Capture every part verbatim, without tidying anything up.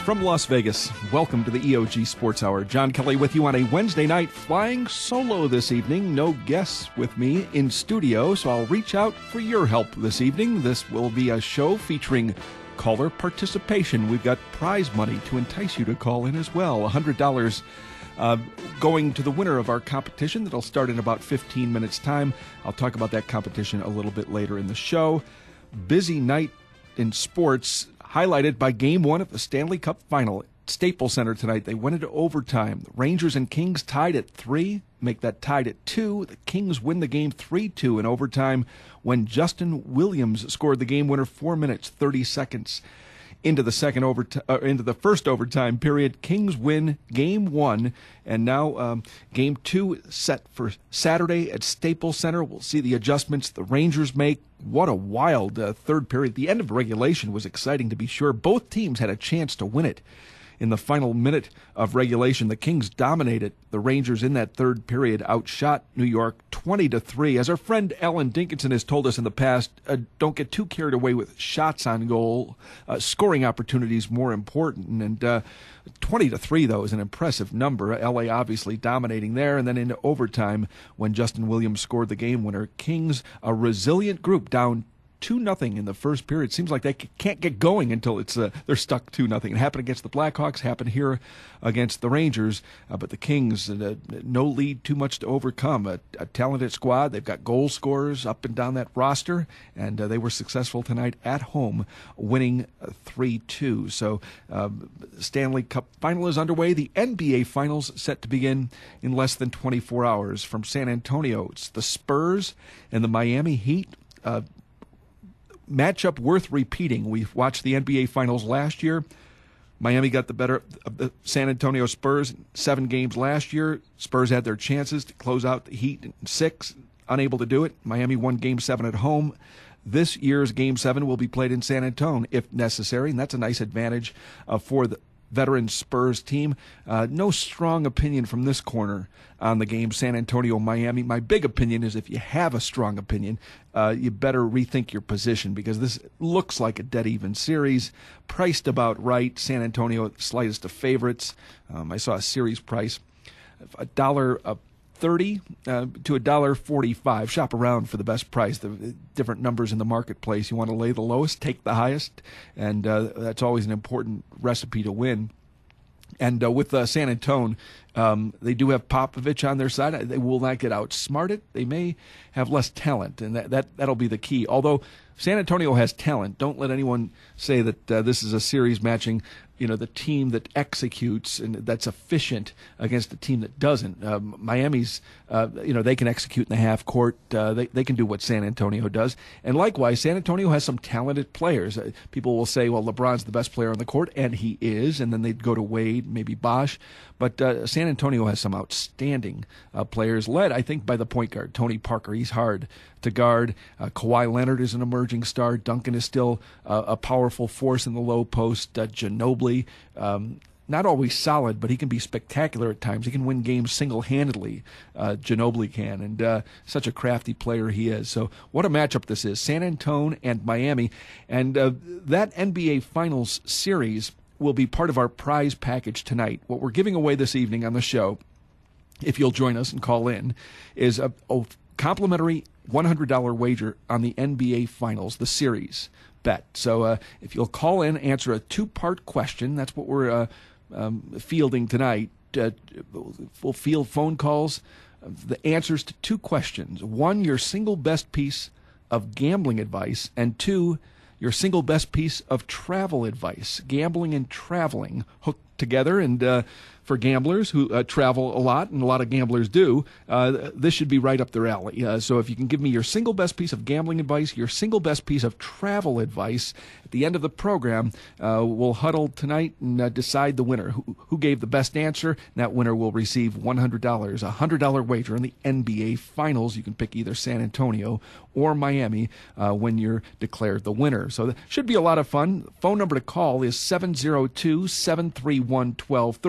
From Las Vegas, welcome to the E O G Sports Hour. John Kelly with you on a Wednesday night, flying solo this evening. No guests with me in studio, so I'll reach out for your help this evening. This will be a show featuring caller participation. We've got prize money to entice you to call in as well. one hundred dollars uh, going to the winner of our competition that'll start in about fifteen minutes' time. I'll talk about that competition a little bit later in the show. Busy night in sports, highlighted by Game One of the Stanley Cup Final at Staples Center tonight. They went into overtime. The Rangers and Kings tied at three, make that tied at two. The Kings win the game three two in overtime when Justin Williams scored the game winner four minutes, thirty seconds into the second overtime, uh, into the first overtime period. Kings win Game One, and now um, Game Two set for Saturday at Staples Center. We'll see the adjustments the Rangers make. What a wild uh, third period. The end of regulation was exciting, to be sure. Both teams had a chance to win it. In the final minute of regulation, the Kings dominated the Rangers in that third period, outshot New York twenty to three. As our friend Alan Dinkinson has told us in the past, uh, don't get too carried away with shots on goal. Uh, scoring opportunities more important. And uh, twenty to three, though, is an impressive number. L A obviously dominating there. And then into overtime, when Justin Williams scored the game winner, Kings, a resilient group, down two nothing in the first period. Seems like they can't get going until it's uh, they're stuck two nothing. It happened against the Blackhawks, happened here against the Rangers, uh, but the Kings, uh, no lead, too much to overcome. A, a talented squad. They've got goal scorers up and down that roster, and uh, they were successful tonight at home, winning three two. So um, Stanley Cup Final is underway. The N B A Finals set to begin in less than twenty-four hours. From San Antonio, it's the Spurs and the Miami Heat. Uh, Matchup worth repeating. We watched the N B A Finals last year. Miami got the better of the San Antonio Spurs in seven games last year. Spurs had their chances to close out the Heat in six, unable to do it. Miami won Game seven at home. This year's Game seven will be played in San Antonio if necessary, and that's a nice advantage uh, for the veteran Spurs team. Uh, no strong opinion from this corner on the game, San Antonio-Miami. My big opinion is if you have a strong opinion, uh, you better rethink your position, because this looks like a dead-even series, priced about right. San Antonio, slightest of favorites. Um, I saw a series price of a dollar a thirty uh, to a dollar forty-five. Shop around for the best price. The different numbers in the marketplace. You want to lay the lowest, take the highest, and uh, that's always an important recipe to win. And uh, with uh, San Antonio, um, they do have Popovich on their side. They will not get outsmarted. They may have less talent, and that, that, that'll be the key. Although San Antonio has talent, don't let anyone say that uh, this is a series matching, you know, the team that executes and that's efficient against the team that doesn't. Um, Miami's, uh, you know, they can execute in the half court. Uh, they they can do what San Antonio does. And likewise, San Antonio has some talented players. Uh, people will say, well, LeBron's the best player on the court, and he is. And then they'd go to Wade, maybe Bosh. But uh, San Antonio has some outstanding uh, players, led, I think, by the point guard, Tony Parker. He's hard to guard. Uh, Kawhi Leonard is an emerging star. Duncan is still uh, a powerful force in the low post. Uh, Ginobili, um, not always solid, but he can be spectacular at times. He can win games single-handedly. Uh, Ginobili can, and uh, such a crafty player he is. So what a matchup this is, San Antonio and Miami. And uh, that N B A Finals series will be part of our prize package tonight. What we're giving away this evening on the show, if you'll join us and call in, is a, a complimentary one hundred dollars wager on the N B A Finals, the series bet. So uh, if you'll call in, answer a two-part question, that's what we're uh, um, fielding tonight. Uh, we'll field phone calls, uh, the answers to two questions. One, your single best piece of gambling advice, and two, your single best piece of travel advice. Gambling and traveling hooked together, and uh, for gamblers who uh, travel a lot, and a lot of gamblers do, uh, this should be right up their alley. Uh, so if you can give me your single best piece of gambling advice, your single best piece of travel advice, at the end of the program, uh, we'll huddle tonight and uh, decide the winner. Who, who gave the best answer? And that winner will receive one hundred dollars, a one hundred dollars wager on the N B A Finals. You can pick either San Antonio or Miami uh, when you're declared the winner. So that should be a lot of fun. Phone number to call is seven zero two, seven three one, one two three zero. We'll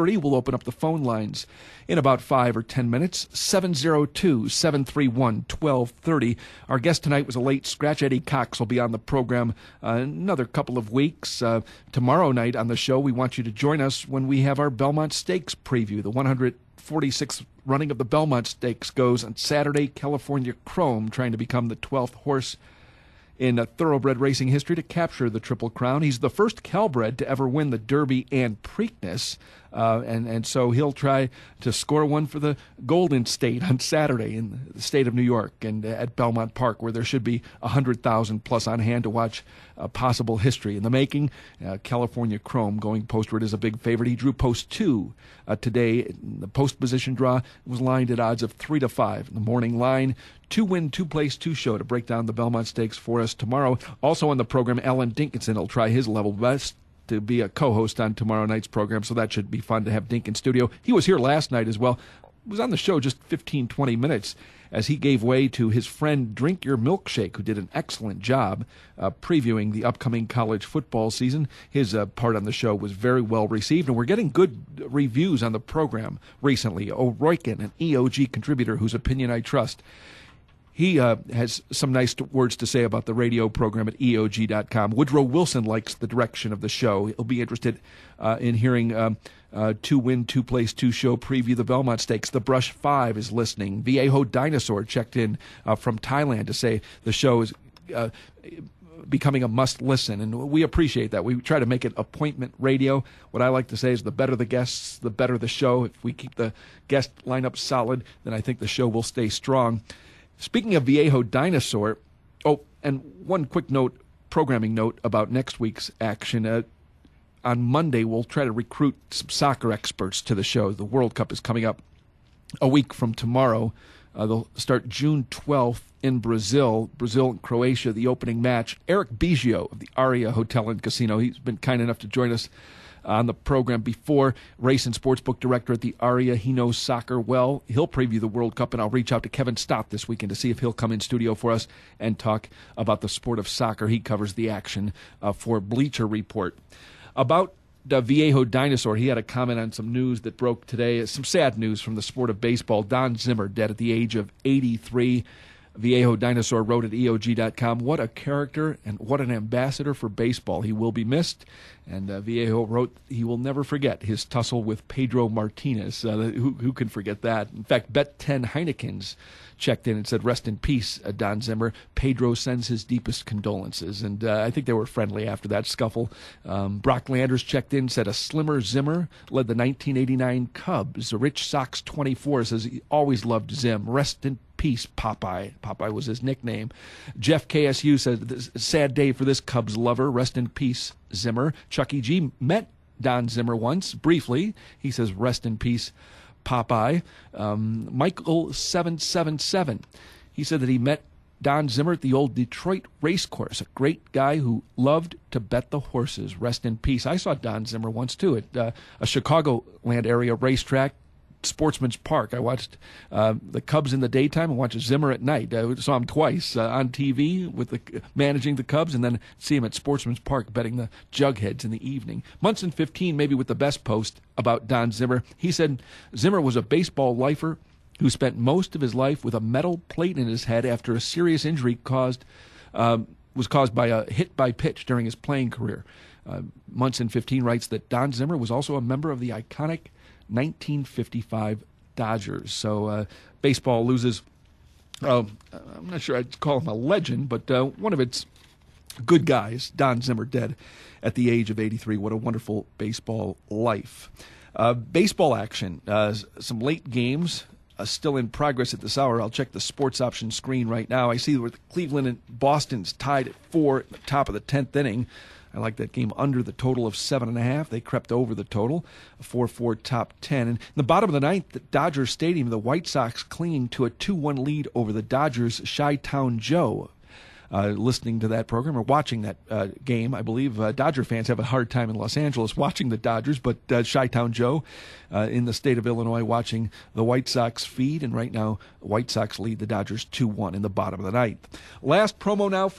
open up the phone lines in about five or ten minutes. seven oh two, seven three one, one two three oh. Our guest tonight was a late scratch. Eddie Cox will be on the program uh, another couple of weeks. Uh, tomorrow night on the show, we want you to join us when we have our Belmont Stakes preview. The one hundred forty-sixth running of the Belmont Stakes goes on Saturday. California Chrome trying to become the twelfth horse in uh, thoroughbred racing history to capture the Triple Crown. He's the first Calbred to ever win the Derby and Preakness, uh, and, and so he'll try to score one for the Golden State on Saturday in the state of New York and uh, at Belmont Park, where there should be one hundred thousand plus on hand to watch uh, possible history in the making. Uh, California Chrome going postward is a big favorite. He drew post two uh, today. The post position draw was lined at odds of three to five. The morning line, two win, two place, two show to break down the Belmont Stakes for us tomorrow. Also on the program, Alan Dinkinson will try his level best to be a co-host on tomorrow night's program, so that should be fun to have Dink in studio. He was here last night as well. Was on the show just fifteen, twenty minutes as he gave way to his friend Drink Your Milkshake, who did an excellent job uh, previewing the upcoming college football season. His uh, part on the show was very well received, and we're getting good reviews on the program recently. O'Roykin, an E O G contributor whose opinion I trust, he uh, has some nice t- words to say about the radio program at E O G dot com. Woodrow Wilson likes the direction of the show. He'll be interested uh, in hearing um, uh, two win, two place, two show preview the Belmont Stakes. The Brush Five is listening. Viejo Dinosaur checked in uh, from Thailand to say the show is uh, becoming a must listen, and we appreciate that. We try to make it appointment radio. What I like to say is the better the guests, the better the show. If we keep the guest lineup solid, then I think the show will stay strong. Speaking of Viejo Dinosaur, oh, and one quick note, programming note about next week's action. Uh, on Monday, we'll try to recruit some soccer experts to the show. The World Cup is coming up a week from tomorrow. Uh, they'll start June twelfth in Brazil. Brazil and Croatia, the opening match. Eric Biggio of the Aria Hotel and Casino. He's been kind enough to join us on the program before. Race and Sportsbook Director at the Aria. He knows soccer well. He'll preview the World Cup, and I'll reach out to Kevin Stott this weekend to see if he'll come in studio for us and talk about the sport of soccer. He covers the action uh, for Bleacher Report. About the Viejo Dinosaur, he had a comment on some news that broke today. Some sad news from the sport of baseball. Don Zimmer, dead at the age of eighty-three. Viejo Dinosaur wrote at E O G dot com, what a character and what an ambassador for baseball. He will be missed. And uh, Viejo wrote he will never forget his tussle with Pedro Martinez. Uh, who, who can forget that? In fact, Bet ten Heinekens checked in and said, rest in peace, uh, Don Zimmer. Pedro sends his deepest condolences. And uh, I think they were friendly after that scuffle. Um, Brock Landers checked in, said a slimmer Zimmer led the nineteen eighty-nine Cubs. Rich Sox twenty-four says he always loved Zim. Rest in peace, Popeye. Popeye was his nickname. Jeff K S U said, sad day for this Cubs lover. Rest in peace, Zimmer. Chucky G met Don Zimmer once, briefly. He says, rest in peace, Popeye. Um, Michael seven seven seven, he said that he met Don Zimmer at the old Detroit race course, a great guy who loved to bet the horses. Rest in peace. I saw Don Zimmer once, too, at uh, a Chicagoland area racetrack, Sportsman's Park. I watched uh, the Cubs in the daytime and watched Zimmer at night. I saw him twice uh, on T V with the managing the Cubs, and then see him at Sportsman's Park betting the Jugheads in the evening. Munson fifteen, maybe with the best post about Don Zimmer. He said Zimmer was a baseball lifer who spent most of his life with a metal plate in his head after a serious injury caused um, was caused by a hit by pitch during his playing career. Uh, Munson fifteen writes that Don Zimmer was also a member of the iconic nineteen fifty-five Dodgers. So uh, baseball loses, uh, I'm not sure I'd call him a legend, but uh, one of its good guys, Don Zimmer, dead at the age of eighty-three. What a wonderful baseball life. Uh, baseball action, uh, some late games uh, still in progress at this hour. I'll check the sports option screen right now. I see where Cleveland and Boston's tied at four at the top of the tenth inning. I like that game under the total of seven and a half. They crept over the total, a four four top ten. And in the bottom of the ninth at Dodger Stadium, the White Sox clinging to a two one lead over the Dodgers' Chi-Town Joe. Uh, listening to that program or watching that uh, game, I believe uh, Dodger fans have a hard time in Los Angeles watching the Dodgers, but uh, Chi-Town Joe uh, in the state of Illinois watching the White Sox feed, and right now White Sox lead the Dodgers two one in the bottom of the ninth. Last promo now for the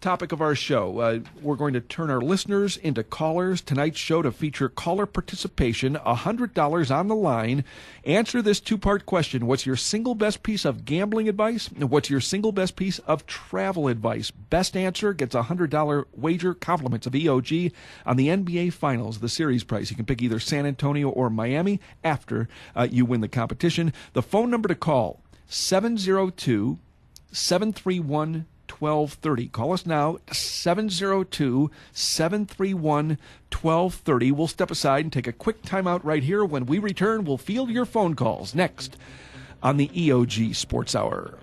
topic of our show. Uh, we're going to turn our listeners into callers. Tonight's show to feature caller participation, one hundred dollars on the line. Answer this two-part question. What's your single best piece of gambling advice? And what's your single best piece of travel advice? Best answer gets a one hundred dollars wager, compliments of E O G on the N B A Finals, the series price. You can pick either San Antonio or Miami after uh, you win the competition. The phone number to call, seven oh two, seven three one, twelve thirty. Call us now, seven oh two, seven three one, twelve thirty. We'll step aside and take a quick timeout right here. When we return, we'll field your phone calls next on the E O G Sports Hour.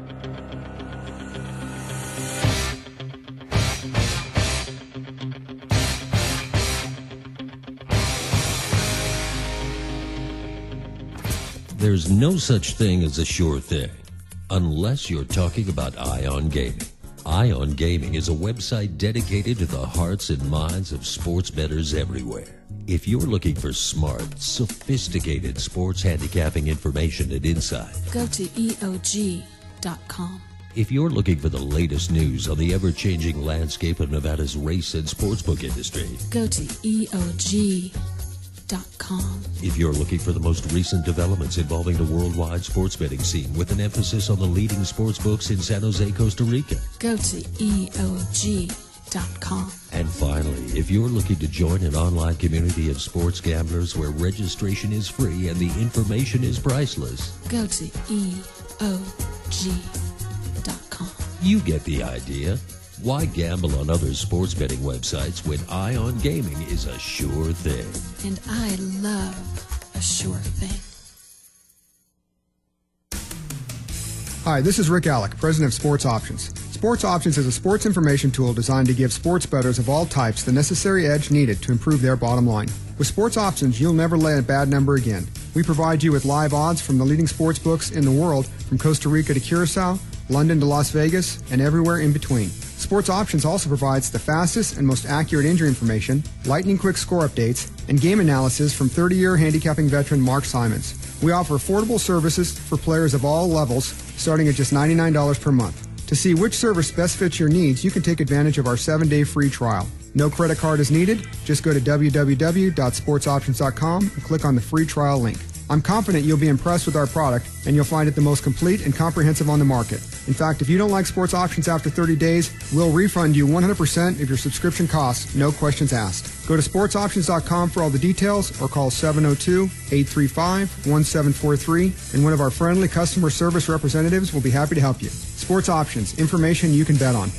There's no such thing as a sure thing, unless you're talking about Ion Gaming. Ion Gaming is a website dedicated to the hearts and minds of sports bettors everywhere. If you're looking for smart, sophisticated sports handicapping information and insight, go to E O G dot com. If you're looking for the latest news on the ever-changing landscape of Nevada's race and sportsbook industry, go to E O G dot com. If you're looking for the most recent developments involving the worldwide sports betting scene with an emphasis on the leading sports books in San Jose, Costa Rica, go to E O G dot com. And finally, if you're looking to join an online community of sports gamblers where registration is free and the information is priceless, go to E O G dot com. You get the idea. Why gamble on other sports betting websites when Ion Gaming is a sure thing? And I love a sure thing. Hi, this is Rick Alec, President of Sports Options. Sports Options is a sports information tool designed to give sports bettors of all types the necessary edge needed to improve their bottom line. With Sports Options, you'll never lay a bad number again. We provide you with live odds from the leading sports books in the world, from Costa Rica to Curacao, London to Las Vegas, and everywhere in between. Sports Options also provides the fastest and most accurate injury information, lightning-quick score updates, and game analysis from thirty-year handicapping veteran Mark Simons. We offer affordable services for players of all levels, starting at just ninety-nine dollars per month. To see which service best fits your needs, you can take advantage of our seven-day free trial. No credit card is needed. Just go to w w w dot sports options dot com and click on the free trial link. I'm confident you'll be impressed with our product, and you'll find it the most complete and comprehensive on the market. In fact, if you don't like Sports Options after thirty days, we'll refund you one hundred percent of your subscription costs, no questions asked. Go to sports options dot com for all the details, or call seven oh two, eight three five, one seven four three, and one of our friendly customer service representatives will be happy to help you. Sports Options, information you can bet on.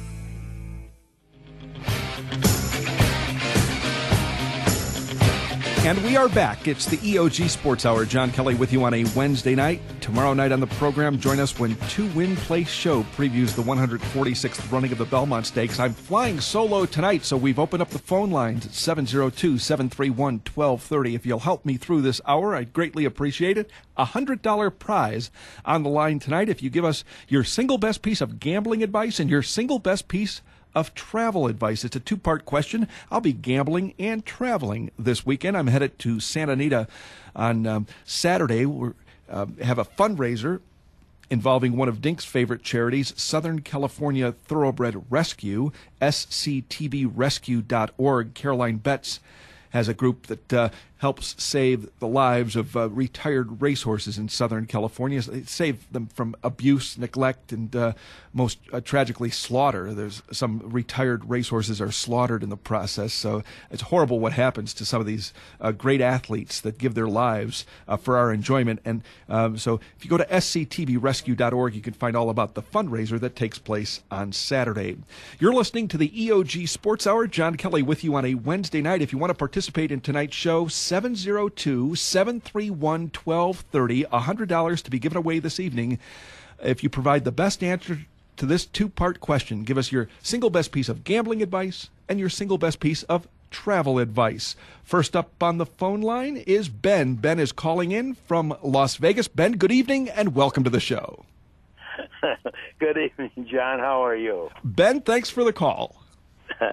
And we are back. It's the E O G Sports Hour. John Kelly with you on a Wednesday night. Tomorrow night on the program, join us when Two Win Place Show previews the one hundred forty-sixth running of the Belmont Stakes. I'm flying solo tonight, so we've opened up the phone lines at seven oh two, seven three one, one two three oh. If you'll help me through this hour, I'd greatly appreciate it. A one hundred dollars prize on the line tonight if you give us your single best piece of gambling advice and your single best piece of travel advice. It's a two-part question. I'll be gambling and traveling this weekend. I'm headed to Santa Anita on um, Saturday. We uh, have a fundraiser involving one of Dink's favorite charities, Southern California Thoroughbred Rescue, S C T B rescue dot org. Caroline Betts has a group that uh, helps save the lives of uh, retired racehorses in Southern California. They save them from abuse, neglect, and uh, most uh, tragically slaughter. There's some retired racehorses are slaughtered in the process, so it's horrible what happens to some of these uh, great athletes that give their lives uh, for our enjoyment. And um, so if you go to S C T B rescue dot org, you can find all about the fundraiser that takes place on Saturday. You're listening to the E O G Sports Hour. John Kelly with you on a Wednesday night. If you want to participate in tonight's show, seven oh two, seven three one, one two three oh, one hundred dollars to be given away this evening if you provide the best answer to this two-part question. Give us your single best piece of gambling advice and your single best piece of travel advice. First up on the phone line is Ben. Ben is calling in from Las Vegas. Ben, good evening and welcome to the show. Good evening, John. How are you? Ben, thanks for the call.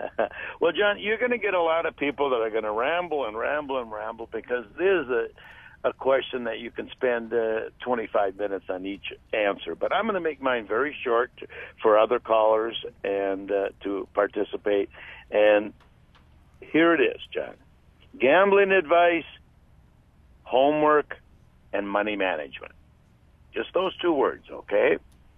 Well, John, you're going to get a lot of people that are going to ramble and ramble and ramble because there's a, a question that you can spend uh, twenty-five minutes on each answer. But I'm going to make mine very short for other callers and uh, to participate. And here it is, John. Gambling advice, homework, and money management. Just those two words, okay?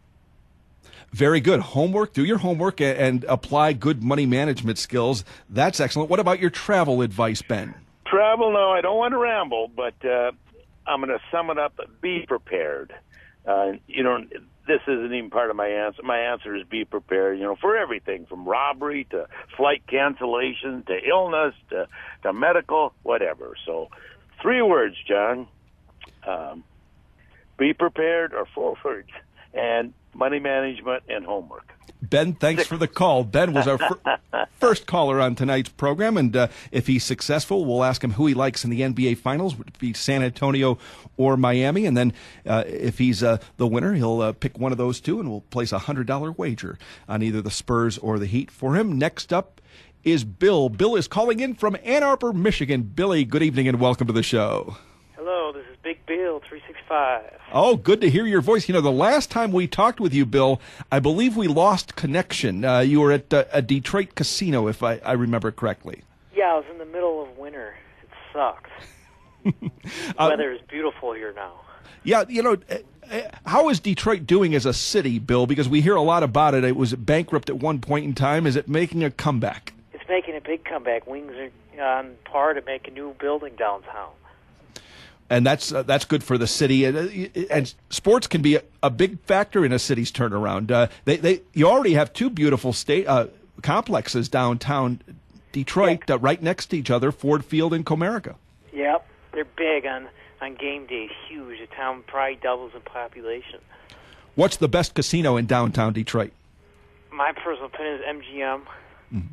Very good. Homework, do your homework and, and apply good money management skills. That's excellent. What about your travel advice, Ben? Travel, no, I don't want to ramble, but uh, I'm going to sum it up. Be prepared. Uh, you know, this isn't even part of my answer. My answer is be prepared, you know, for everything from robbery to flight cancellation to illness to, to medical, whatever. So three words, John. Um, be prepared, or four words, and money management and homework. Ben, thanks for the call. Ben was our fir- first caller on tonight's program, and uh, if he's successful, we'll ask him who he likes in the N B A Finals, would it be San Antonio or Miami, and then uh, if he's uh, the winner, he'll uh, pick one of those two, and we'll place a one hundred dollars wager on either the Spurs or the Heat for him. Next up is Bill. Bill is calling in from Ann Arbor, Michigan. Billy, good evening and welcome to the show. Hello, this is Big Bill, three sixty-five. Oh, good to hear your voice. You know, the last time we talked with you, Bill, I believe we lost connection. Uh, you were at uh, a Detroit casino, if I, I remember correctly. Yeah, I was in the middle of winter. It sucks. The uh, weather is beautiful here now. Yeah, you know, uh, how is Detroit doing as a city, Bill? Because we hear a lot about it. It was bankrupt at one point in time. Is it making a comeback? It's making a big comeback. Wings are on par to make a new building downtown. And that's uh, that's good for the city, and, uh, and sports can be a, a big factor in a city's turnaround. Uh, they they you already have two beautiful state uh, complexes downtown Detroit, yeah. uh, right next to each other, Ford Field and Comerica. Yep, they're big on on game days. Huge. The town probably doubles in population. What's the best casino in downtown Detroit? My personal opinion is M G M. Mm-hmm.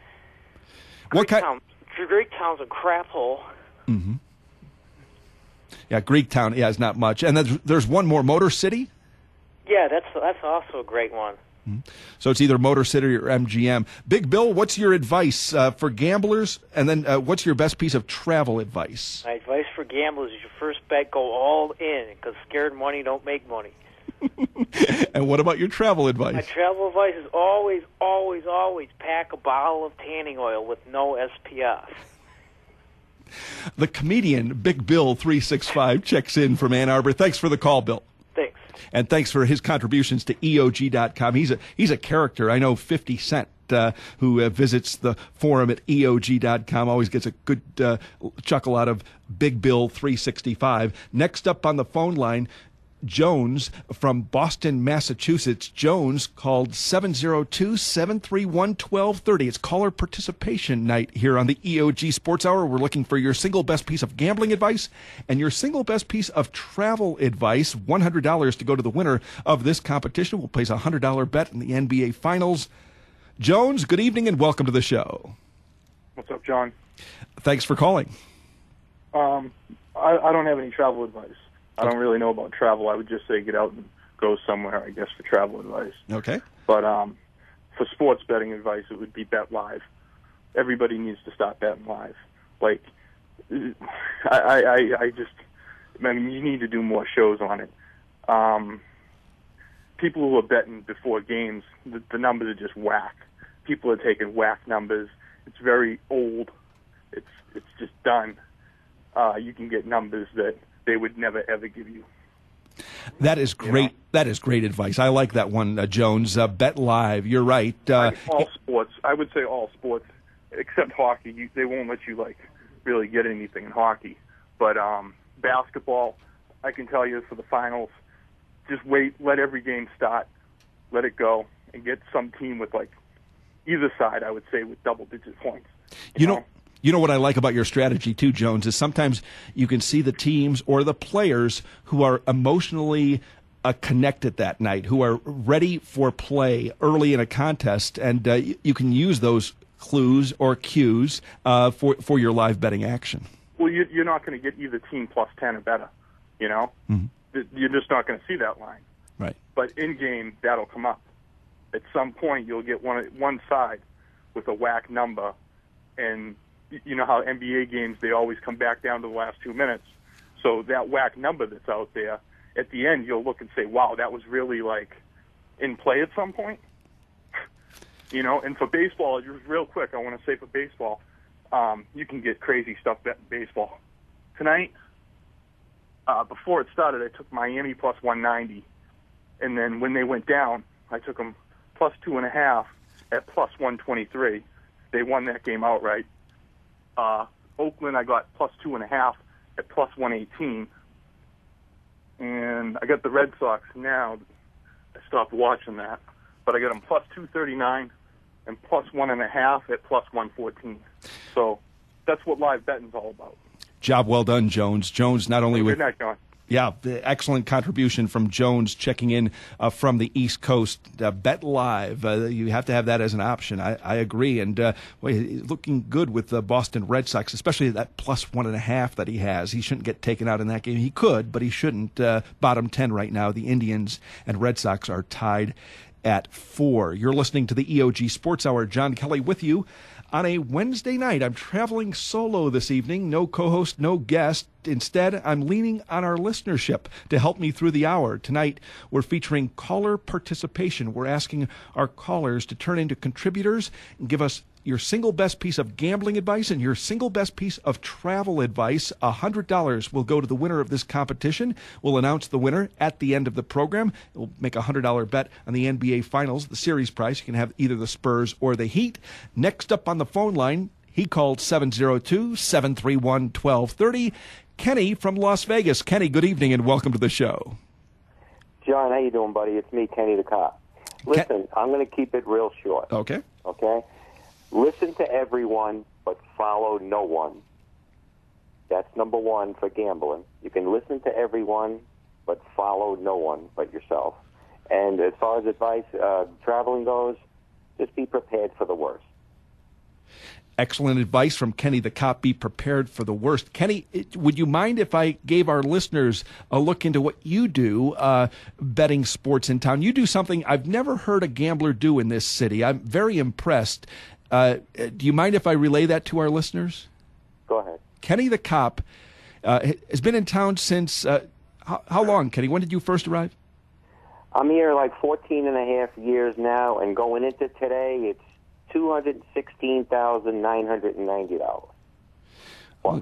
What kind? Town, Greek Town's a crap hole. Mm-hmm. Yeah, Greektown, yeah, is not much. And there's, there's one more, Motor City? Yeah, that's that's also a great one. Mm-hmm. So it's either Motor City or M G M. Big Bill, what's your advice uh, for gamblers? And then uh, what's your best piece of travel advice? My advice for gamblers is your first bet, go all in, because scared money don't make money. And what about your travel advice? My travel advice is always, always, always pack a bottle of tanning oil with no S P F. The comedian Big Bill three sixty-five checks in from Ann Arbor. Thanks for the call, Bill. Thanks. And thanks for his contributions to E O G dot com. He's a he's a character. I know fifty Cent, uh, who uh, visits the forum at E O G dot com, always gets a good uh, chuckle out of Big Bill three sixty-five. Next up on the phone line, Jones from Boston, Massachusetts. Jones called seven oh two, seven three one, one two three oh. It's caller participation night here on the E O G Sports Hour. We're looking for your single best piece of gambling advice and your single best piece of travel advice. one hundred dollars to go to the winner of this competition. We'll place a one hundred dollars bet in the N B A Finals. Jones, good evening and welcome to the show. What's up, John? Thanks for calling. Um, I, I don't have any travel advice. I don't really know about travel. I would just say get out and go somewhere, I guess, for travel advice. Okay. But um, for sports betting advice, it would be bet live. Everybody needs to start betting live. Like, I, I, I just, I mean, you need to do more shows on it. Um, people who are betting before games, the, the numbers are just whack. People are taking whack numbers. It's very old. It's it's just done. Uh, you can get numbers that they would never, ever give you. That is great. You know? That is great advice. I like that one, uh, Jones. Uh, bet live. You're right. Uh, I mean, all sports. I would say all sports, except hockey. You, they won't let you like really get anything in hockey. But um, basketball, I can tell you for the finals, just wait. Let every game start. Let it go, and get some team with like either side. I would say with double-digit points. You, you know. know You know what I like about your strategy, too, Jones, is sometimes you can see the teams or the players who are emotionally uh, connected that night, who are ready for play early in a contest, and uh, you can use those clues or cues uh, for, for your live betting action. Well, you, you're not going to get either team plus ten or better, you know? Mm-hmm. You're just not going to see that line. Right. But in-game, that'll come up. At some point, you'll get one one side with a whack number, and you know how N B A games, they always come back down to the last two minutes. So that whack number that's out there, at the end you'll look and say, wow, that was really like in play at some point. You know, and for baseball, just real quick, I want to say for baseball, um, you can get crazy stuff betting baseball. Tonight, uh, before it started, I took Miami plus one ninety, and then when they went down, I took them plus two and a half at plus one twenty-three. They won that game outright. Uh, Oakland, I got plus two and a half at plus one eighteen, and I got the Red Sox now. I stopped watching that, but I got them plus two thirty-nine and plus one and a half at plus one fourteen. So that's what live betting's all about. Job well done, Jones. Jones not only Good with night, John. yeah, the excellent contribution from Jones checking in uh, from the East Coast. Uh, Bet Live, uh, you have to have that as an option. I, I agree. And uh, well, he's looking good with the Boston Red Sox, especially that plus one and a half that he has. He shouldn't get taken out in that game. He could, but he shouldn't. Uh, bottom ten right now, the Indians and Red Sox are tied at four. You're listening to the E O G Sports Hour. John Kelly with you on a Wednesday night. I'm traveling solo this evening. No co-host, no guest. Instead, I'm leaning on our listenership to help me through the hour. Tonight, we're featuring caller participation. We're asking our callers to turn into contributors and give us your single best piece of gambling advice and your single best piece of travel advice. one hundred dollars will go to the winner of this competition. We'll announce the winner at the end of the program. We'll make a one hundred dollars bet on the N B A Finals, the series price. You can have either the Spurs or the Heat. Next up on the phone line, he called seven oh two, seven three one, one two three oh. Kenny from Las Vegas. Kenny, good evening and welcome to the show. John, how you doing, buddy? It's me, Kenny the Cop. Listen, Ken- I'm going to keep it real short. Okay. Okay? Listen to everyone, but follow no one. That's number one for gambling. You can listen to everyone, but follow no one but yourself. And as far as advice, uh, traveling goes, just be prepared for the worst. Excellent advice from Kenny the Cop. Be prepared for the worst. Kenny, would you mind if I gave our listeners a look into what you do uh, betting sports in town? You do something I've never heard a gambler do in this city. I'm very impressed. Uh, do you mind if I relay that to our listeners? Go ahead. Kenny the Cop uh, has been in town since, uh, how, how long, Kenny? When did you first arrive? I'm here like fourteen and a half years now, and going into today, it's two hundred sixteen thousand nine hundred ninety dollars. Well,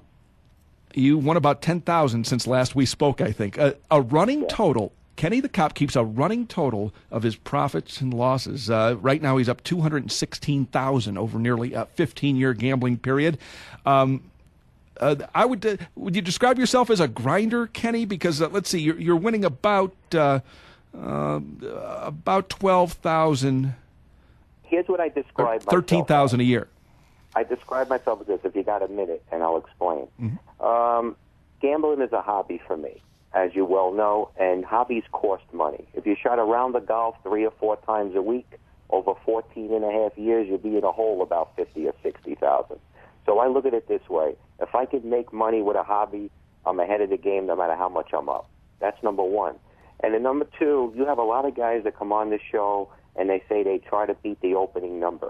you won about ten thousand dollars since last we spoke, I think. Uh, a running yeah. total. Kenny the Cop keeps a running total of his profits and losses. Uh, right now he's up two hundred sixteen thousand dollars over nearly a fifteen-year gambling period. Um, uh, I would uh, would you describe yourself as a grinder, Kenny? Because uh, let's see, you're, you're winning about uh, uh, about twelve thousand dollars. Here's what I describe myself. thirteen thousand dollars a year. I describe myself as this, if you got a minute, and I'll explain. Mm-hmm. Um, gambling is a hobby for me, as you well know, and hobbies cost money. If you shot around the golf three or four times a week, over fourteen and a half years, you'll be in a hole about fifty or sixty thousand. So I look at it this way. If I could make money with a hobby, I'm ahead of the game no matter how much I'm up. That's number one. And then number two, you have a lot of guys that come on this show, and they say they try to beat the opening number.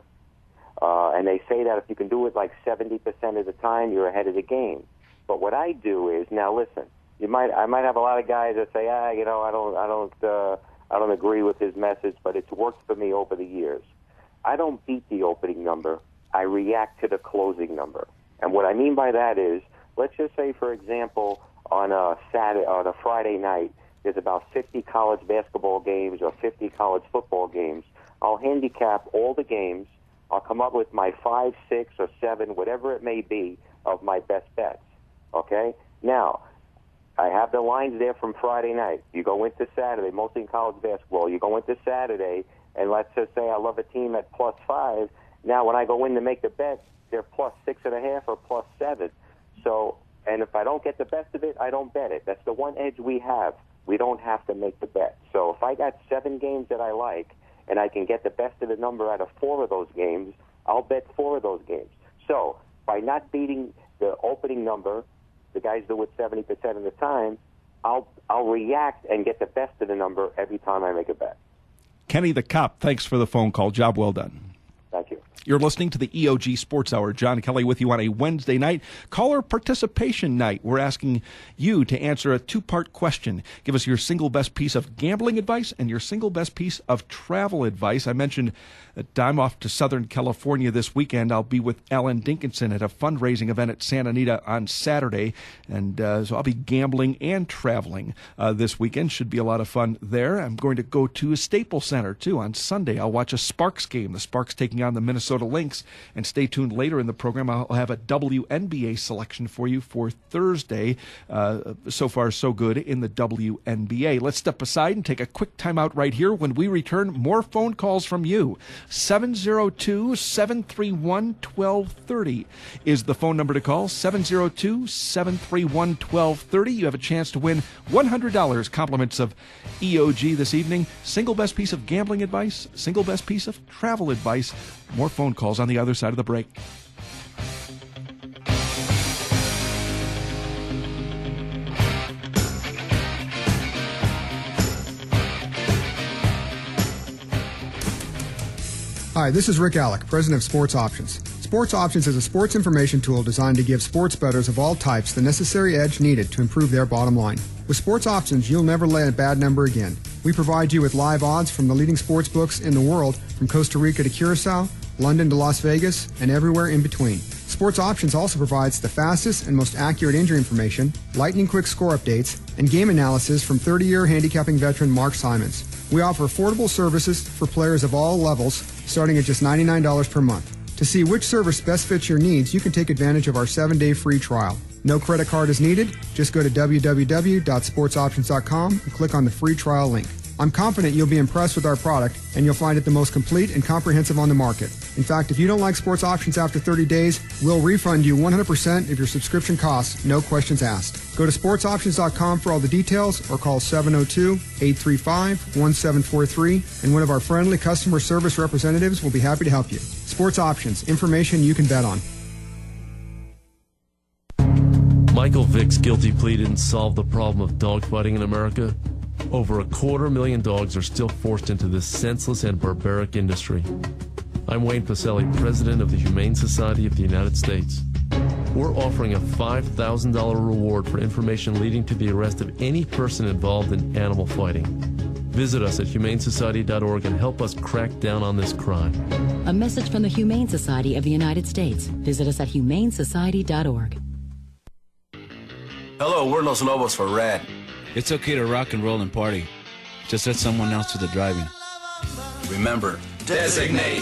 Uh, and they say that if you can do it like seventy percent of the time, you're ahead of the game. But what I do is, now listen, you might I might have a lot of guys that say, ah, you know, I don't I don't uh, I don't agree with his message, but it's worked for me over the years. I don't beat the opening number. I react to the closing number. And what I mean by that is, let's just say, for example, on a Saturday, on a Friday night, there's about fifty college basketball games or fifty college football games. I'll handicap all the games. I'll come up with my five, six, or seven, whatever it may be, of my best bets. Okay? Now, I have the lines there from Friday night. You go into Saturday, mostly in college basketball. You go into Saturday, and let's just say I love a team at plus five. Now, when I go in to make the bet, they're plus six and a half or plus seven. So, and if I don't get the best of it, I don't bet it. That's the one edge we have. We don't have to make the bet. So if I got seven games that I like, and I can get the best of the number out of four of those games, I'll bet four of those games. So by not beating the opening number, the guys do it seventy percent of the time, I'll I'll react and get the best of the number every time I make a bet. Kenny the Cop, thanks for the phone call. Job well done. Thank you. You're listening to the E O G Sports Hour. John Kelly with you on a Wednesday night. Caller participation night. We're asking you to answer a two-part question. Give us your single best piece of gambling advice and your single best piece of travel advice. I mentioned that I'm off to Southern California this weekend. I'll be with Alan Dinkinson at a fundraising event at Santa Anita on Saturday. And uh, so I'll be gambling and traveling uh, this weekend. Should be a lot of fun there. I'm going to go to a Staples Center, too, on Sunday. I'll watch a Sparks game. The Sparks taking on the Minnesota Lynx. And stay tuned later in the program. I'll have a W N B A selection for you for Thursday. Uh, so far, so good in the W N B A. Let's step aside and take a quick timeout right here. When we return, more phone calls from you. seven oh two, seven three one, one two three oh is the phone number to call. seven oh two, seven three one, one two three oh. You have a chance to win one hundred dollars compliments of E O G this evening. Single best piece of gambling advice, single best piece of travel advice. More phone calls on the other side of the break. Hi, this is Rick Alec, president of Sports Options. Sports Options is a sports information tool designed to give sports bettors of all types the necessary edge needed to improve their bottom line. With Sports Options, you'll never lay a bad number again. We provide you with live odds from the leading sports books in the world, from Costa Rica to Curacao, London to Las Vegas, and everywhere in between. Sports Options also provides the fastest and most accurate injury information, lightning-quick score updates, and game analysis from thirty-year handicapping veteran Mark Simons. We offer affordable services for players of all levels, starting at just ninety-nine dollars per month. To see which service best fits your needs, you can take advantage of our seven-day free trial. No credit card is needed. Just go to w w w dot sports options dot com and click on the free trial link. I'm confident you'll be impressed with our product, and you'll find it the most complete and comprehensive on the market. In fact, if you don't like Sports Options after thirty days, we'll refund you one hundred percent of your subscription costs, no questions asked. Go to sports options dot com for all the details, or call seven oh two, eight three five, one seven four three, and one of our friendly customer service representatives will be happy to help you. Sports Options, information you can bet on. Michael Vick's guilty plea didn't solve the problem of dogfighting in America. Over a quarter million dogs are still forced into this senseless and barbaric industry. I'm Wayne Pacelli, president of the Humane Society of the United States. We're offering a five thousand dollars reward for information leading to the arrest of any person involved in animal fighting. Visit us at humane society dot org and help us crack down on this crime. A message from the Humane Society of the United States. Visit us at humane society dot org. Hello, we're Los Lobos for Rad. It's okay to rock and roll and party. Just let someone else do the driving. Remember, designate.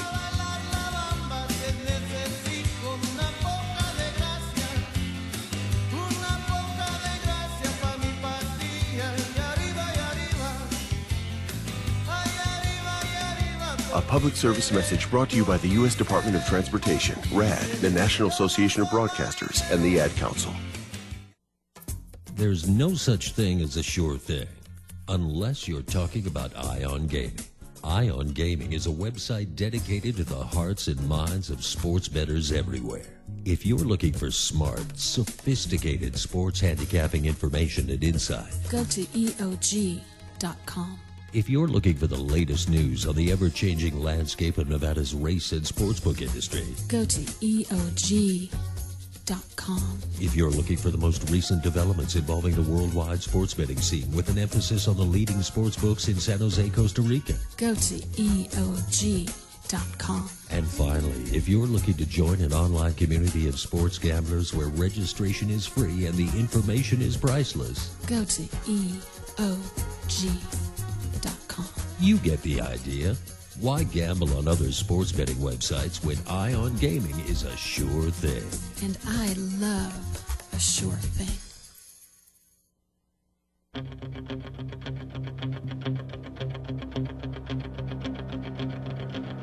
A public service message brought to you by the U S Department of Transportation, RAD, the National Association of Broadcasters, and the Ad Council. There's no such thing as a sure thing, unless you're talking about Ion Gaming. Ion Gaming is a website dedicated to the hearts and minds of sports bettors everywhere. If you're looking for smart, sophisticated sports handicapping information and insight, go to E O G dot com. If you're looking for the latest news on the ever-changing landscape of Nevada's race and sportsbook industry, go to E O G dot com. If you're looking for the most recent developments involving the worldwide sports betting scene with an emphasis on the leading sportsbooks in San Jose, Costa Rica, go to E O G dot com. And finally, if you're looking to join an online community of sports gamblers where registration is free and the information is priceless, go to E O G dot com. You get the idea. Why gamble on other sports betting websites when Ion Gaming is a sure thing? And I love a sure thing.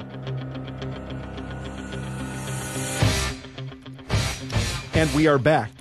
And we are back.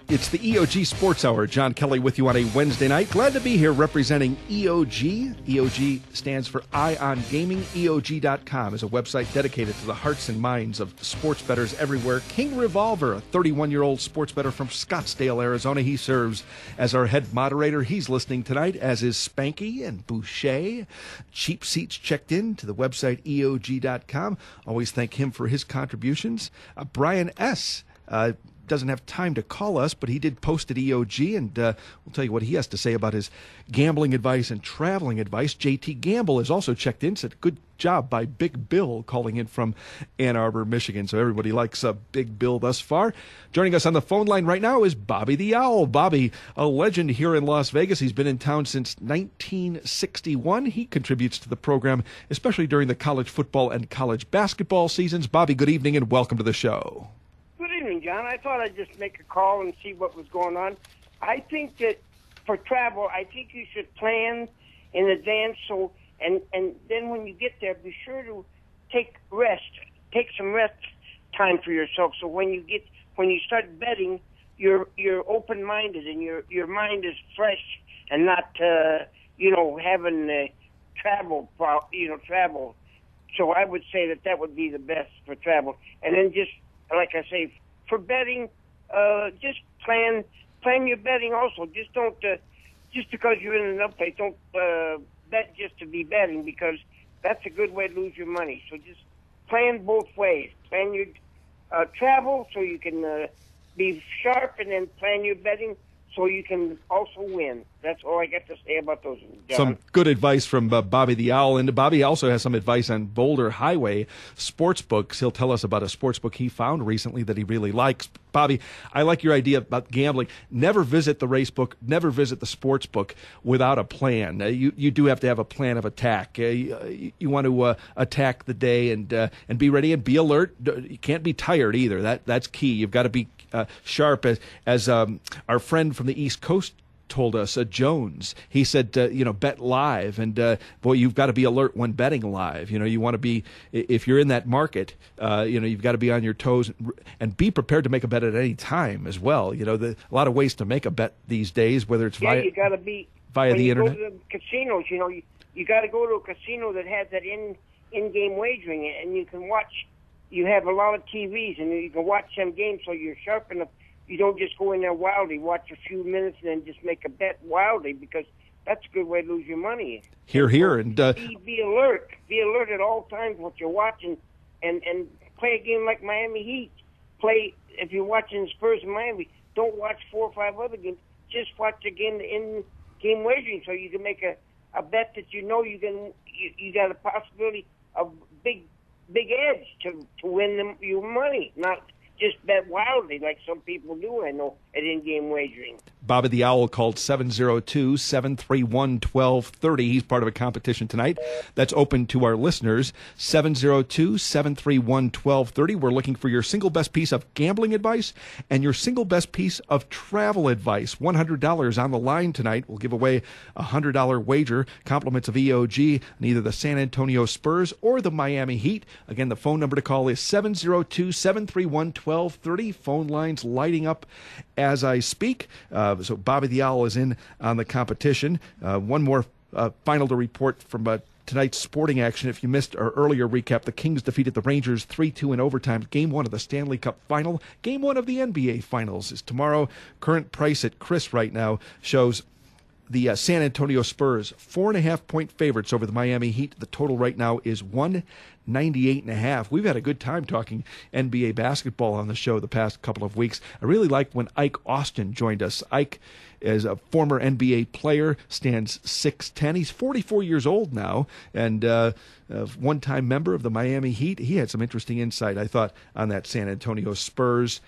It's the E O G Sports Hour. John Kelly with you on a Wednesday night. Glad to be here representing E O G. E O G stands for Eye on Gaming. E O G dot com is a website dedicated to the hearts and minds of sports bettors everywhere. King Revolver, a thirty-one-year-old sports bettor from Scottsdale, Arizona. He serves as our head moderator. He's listening tonight, as is Spanky and Boucher. Cheap Seats checked in to the website E O G dot com. Always thank him for his contributions. Uh, Brian S. Uh, doesn't have time to call us, but he did post at E O G, and uh, we'll tell you what he has to say about his gambling advice and traveling advice. J T Gamble has also checked in, said good job by Big Bill calling in from Ann Arbor, Michigan. So everybody likes uh, Big Bill thus far. Joining us on the phone line right now is Bobby the Owl. Bobby, a legend here in Las Vegas. He's been in town since nineteen sixty-one. He contributes to the program, especially during the college football and college basketball seasons. Bobby, good evening and welcome to the show. Good evening, John. I thought I'd just make a call and see what was going on. I think that for travel, I think you should plan in advance. So, and and then when you get there, be sure to take rest, take some rest time for yourself. So when you get when you start betting, you're you're open minded and your your mind is fresh and not uh, you know having uh, travel you know travel. So I would say that that would be the best for travel, and then just. Like I say, for betting, uh, just plan plan your betting also. Just don't, uh, just because you're in an update, don't uh, bet just to be betting, because that's a good way to lose your money. So just plan both ways. Plan your uh, travel so you can uh, be sharp, and then plan your betting so you can also win. That's all I got to say about those, John. Some good advice from uh, Bobby the Owl. And Bobby also has some advice on Boulder Highway sportsbooks. He'll tell us about a sportsbook he found recently that he really likes. Bobby, I like your idea about gambling. Never visit the race book, never visit the sports book without a plan. Uh, you, you do have to have a plan of attack. Uh, you, you want to uh, attack the day and uh, and be ready and be alert. You can't be tired either. That That's key. You've got to be uh, sharp. As, as um, our friend from the East Coast told us, uh, Jones, he said, uh, you know, bet live. And, uh, boy, you've got to be alert when betting live. You know, you want to be, if you're in that market, uh, you know, you've got to be on your toes and, and be prepared to make a bet at any time as well. You know, the, a lot of ways to make a bet these days, whether it's yeah, via, you got to be, via when the you internet. go to the casinos, you know, you, you got to go to a casino that has that in, in-game wagering, and you can watch, you have a lot of T Vs, and you can watch some games so you're sharp enough. You don't just go in there wildly, watch a few minutes, and then just make a bet wildly, because that's a good way to lose your money. Here, here, and uh, be, be alert. Be alert at all times what you're watching, and and play a game like Miami Heat. Play if you're watching Spurs and Miami. Don't watch four or five other games. Just watch the game in game wagering, so you can make a, a bet that you know you can. You, you got a possibility of big big edge to to win them your money, not just bet wildly like some people do, I know, at in-game wagering. Bobby the Owl called seven oh two, seven three one, one two three oh. He's part of a competition tonight that's open to our listeners. seven oh two, seven three one, one two three oh. We're looking for your single best piece of gambling advice and your single best piece of travel advice. one hundred dollars on the line tonight. We'll give away a one hundred dollars wager, compliments of E O G, and either the San Antonio Spurs or the Miami Heat. Again, the phone number to call is seven oh two, seven three one, one two three oh. Phone lines lighting up as I speak. Uh, so Bobby the Owl is in on the competition. Uh, one more uh, final to report from uh, tonight's sporting action. If you missed our earlier recap, the Kings defeated the Rangers three two in overtime. Game one of the Stanley Cup Final. Game one of the N B A Finals is tomorrow. Current price at Chris right now shows the uh, San Antonio Spurs four and a half point favorites over the Miami Heat. The total right now is one ninety-eight and a half. We've had a good time talking N B A basketball on the show the past couple of weeks. I really liked when Ike Austin joined us. Ike is a former N B A player, stands six ten. He's forty-four years old now, and uh, a one-time member of the Miami Heat. He had some interesting insight, I thought, on that San Antonio Spurs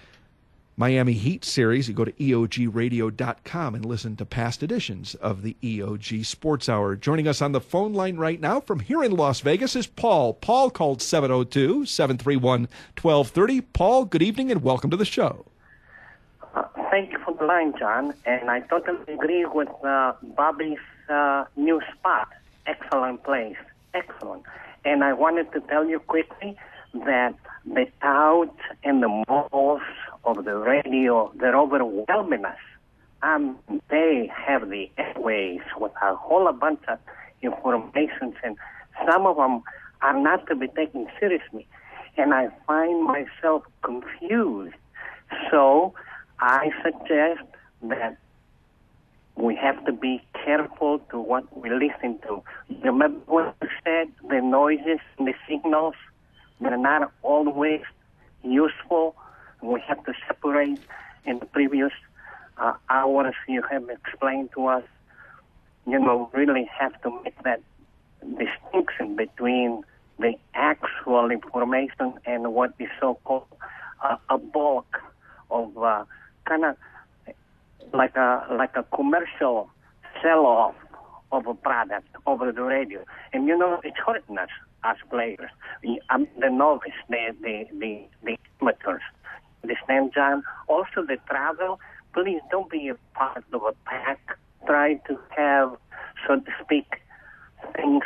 Miami Heat series. You go to E O G radio dot com and listen to past editions of the E O G Sports Hour. Joining us on the phone line right now from here in Las Vegas is Paul. Paul called seven oh two, seven three one, one two three oh. Paul, good evening and welcome to the show. Uh, thank you for the line, John. And I totally agree with uh, Bobby's uh, new spot. Excellent place. Excellent. And I wanted to tell you quickly that the touts and the malls over the radio, they're overwhelming us. Um, they have the airways with a whole bunch of information, and some of them are not to be taken seriously. And I find myself confused. So I suggest that we have to be careful to what we listen to. Remember what you said, the noises and the signals, they're not always useful. We have to separate. In the previous uh, hours you have explained to us, you know, really have to make that distinction between the actual information and what is so-called uh, a bulk of uh, kind of like a like a commercial sell-off of a product over the radio. And, you know, it's hurting us as players. I'm the novice, the, the, the, the amateurs. Understand, John? Also, the travel, please don't be a part of a pack. Try to have, so to speak, things,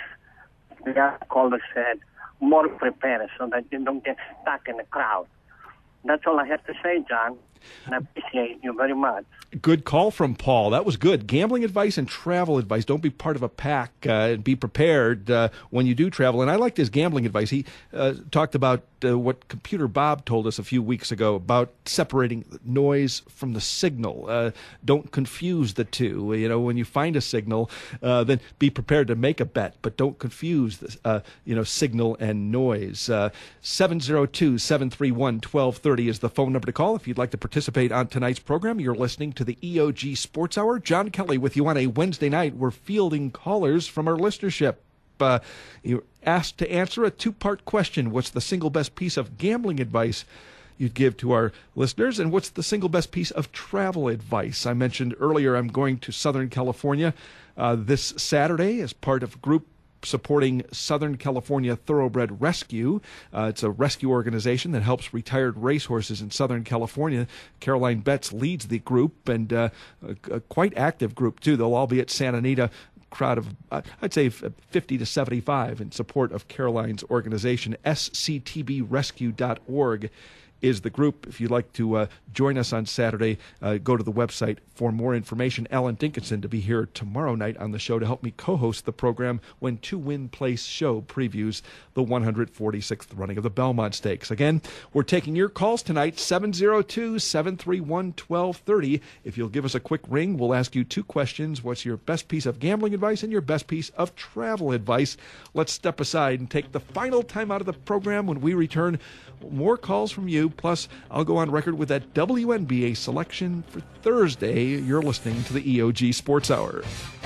the caller said, more prepared so that you don't get stuck in the crowd. That's all I have to say, John. And I appreciate you very much. Good call from Paul. That was good. Gambling advice and travel advice. Don't be part of a pack uh, and be prepared uh, when you do travel. And I liked his gambling advice. He uh, talked about uh, what Computer Bob told us a few weeks ago about separating noise from the signal. Uh, don't confuse the two. You know, when you find a signal, uh, then be prepared to make a bet, but don't confuse the, uh, you know, signal and noise. Uh, seven oh two, seven three one, one two three oh is the phone number to call if you'd like to participate on tonight's program. You're listening to the E O G Sports Hour. John Kelly with you on a Wednesday night. We're fielding callers from our listenership. Uh, you're asked to answer a two-part question. What's the single best piece of gambling advice you'd give to our listeners? And what's the single best piece of travel advice? I mentioned earlier I'm going to Southern California uh, this Saturday as part of a group supporting Southern California Thoroughbred Rescue. Uh, it's a rescue organization that helps retired racehorses in Southern California. Caroline Betts leads the group, and uh, a, a quite active group, too. They'll all be at Santa Anita. Crowd of, uh, I'd say, fifty to seventy-five in support of Caroline's organization. S C T B rescue dot org is the group. If you'd like to uh, join us on Saturday, uh, go to the website for more information. Alan Dinkinson to be here tomorrow night on the show to help me co-host the program when Two Win Place Show previews the one hundred forty-sixth running of the Belmont Stakes. Again, we're taking your calls tonight, seven oh two, seven three one, one two three oh. If you'll give us a quick ring, we'll ask you two questions. What's your best piece of gambling advice and your best piece of travel advice? Let's step aside and take the final time out of the program. When we return, more calls from you. Plus, I'll go on record with that W N B A selection for Thursday. You're listening to the E O G Sports Hour.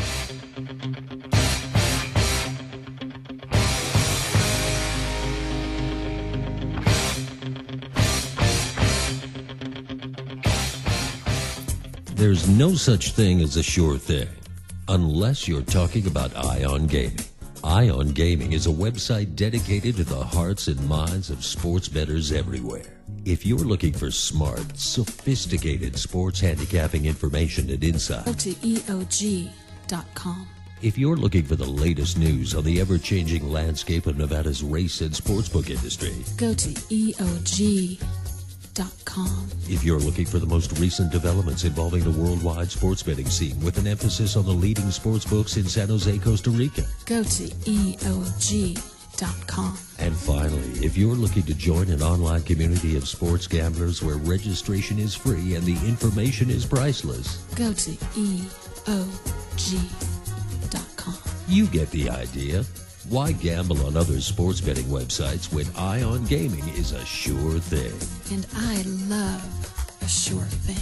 There's no such thing as a sure thing, unless you're talking about Ion Gaming. Ion Gaming is a website dedicated to the hearts and minds of sports bettors everywhere. If you're looking for smart, sophisticated sports handicapping information and insight, Go to E O G dot com. If you're looking for the latest news on the ever-changing landscape of Nevada's race and sportsbook industry, Go to E O G dot com. If you're looking for the most recent developments involving the worldwide sports betting scene with an emphasis on the leading sportsbooks in San Jose, Costa Rica, Go to E O G dot com. And finally, if you're looking to join an online community of sports gamblers where registration is free and the information is priceless, Go to E O G dot com. You get the idea. Why gamble on other sports betting websites when Ion Gaming is a sure thing? And I love a sure thing.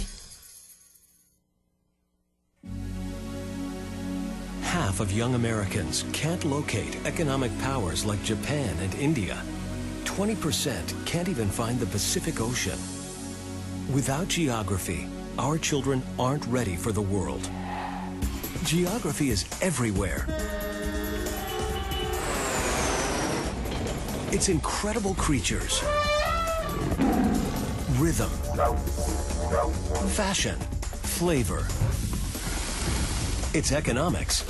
Half of young Americans can't locate economic powers like Japan and India. twenty percent can't even find the Pacific Ocean. Without geography, our children aren't ready for the world. Geography is everywhere. It's incredible creatures, rhythm, fashion, flavor. It's economics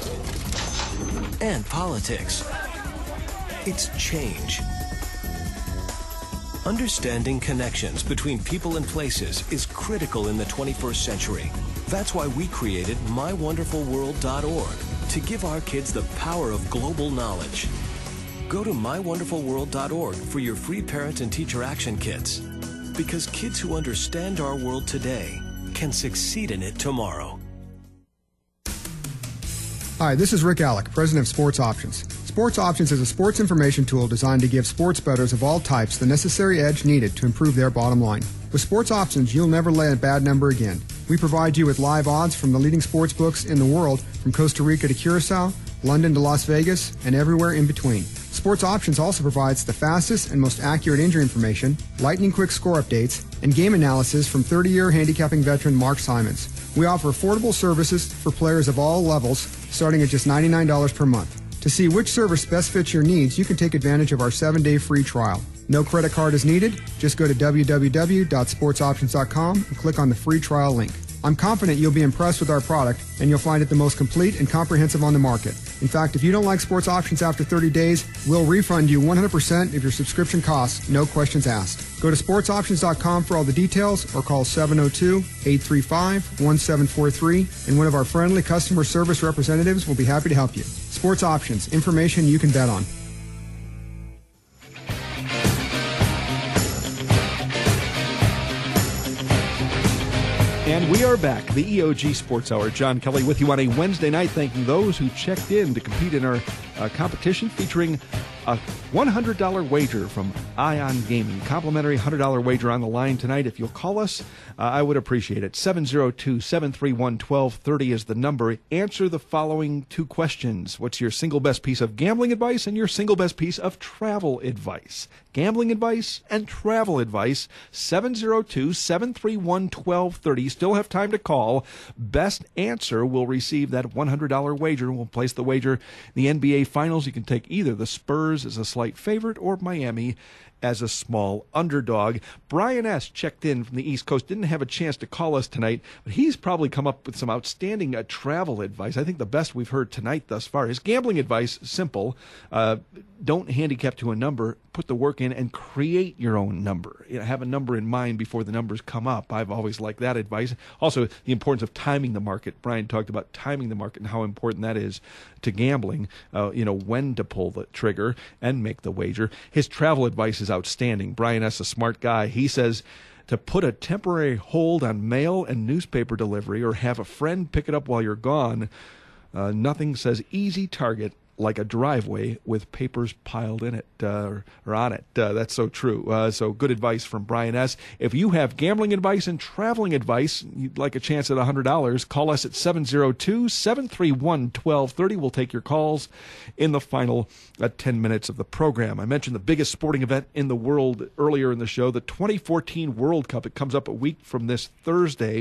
and politics. It's change. Understanding connections between people and places is critical in the twenty-first century. That's why we created my wonderful world dot org to give our kids the power of global knowledge. Go to my wonderful world dot org for your free parent and teacher action kits. Because kids who understand our world today can succeed in it tomorrow. Hi, this is Rick Alec, president of Sports Options. Sports Options is a sports information tool designed to give sports bettors of all types the necessary edge needed to improve their bottom line. With Sports Options, you'll never lay a bad number again. We provide you with live odds from the leading sports books in the world, from Costa Rica to Curacao, London to Las Vegas, and everywhere in between. Sports Options also provides the fastest and most accurate injury information, lightning-quick score updates, and game analysis from thirty-year handicapping veteran Mark Simons. We offer affordable services for players of all levels, starting at just ninety-nine dollars per month. To see which service best fits your needs, you can take advantage of our seven-day free trial. No credit card is needed. Just go to w w w dot sports options dot com and click on the free trial link. I'm confident you'll be impressed with our product, and you'll find it the most complete and comprehensive on the market. In fact, if you don't like Sports Options after thirty days, we'll refund you one hundred percent of your subscription costs, no questions asked. Go to sports options dot com for all the details, or call seven oh two, eight three five, one seven four three, and one of our friendly customer service representatives will be happy to help you. Sports Options, information you can bet on. And we are back, the E O G Sports Hour. John Kelly with you on a Wednesday night, thanking those who checked in to compete in our uh, competition featuring a one hundred dollars wager from Ion Gaming. Complimentary one hundred dollars wager on the line tonight. If you'll call us, uh, I would appreciate it. seven oh two, seven three one, one two three oh is the number. Answer the following two questions. What's your single best piece of gambling advice and your single best piece of travel advice? Gambling advice and travel advice. seven oh two, seven three one, one two three oh. Still have time to call. Best answer will receive that one hundred dollars wager. We'll place the wager in the N B A Finals. You can take either the Spurs as a slight favorite or Miami as a small underdog. Brian S. checked in from the East Coast. Didn't have a chance to call us tonight, but he's probably come up with some outstanding uh, travel advice. I think the best we've heard tonight thus far is gambling advice. Simple. Uh, don't handicap to a number. Put the work in and create your own number. You know, have a number in mind before the numbers come up. I've always liked that advice. Also, the importance of timing the market. Brian talked about timing the market and how important that is to gambling. Uh, you know, when to pull the trigger and make the wager. His travel advice is outstanding. Brian S., a smart guy. He says to put a temporary hold on mail and newspaper delivery or have a friend pick it up while you're gone. Uh, nothing says easy target like a driveway with papers piled in it uh, or, or on it. Uh, that's so true. Uh, so good advice from Brian S. If you have gambling advice and traveling advice, you'd like a chance at one hundred dollars, call us at seven oh two, seven three one, one two three oh. We'll take your calls in the final uh, ten minutes of the program. I mentioned the biggest sporting event in the world earlier in the show, the twenty fourteen World Cup. It comes up a week from this Thursday.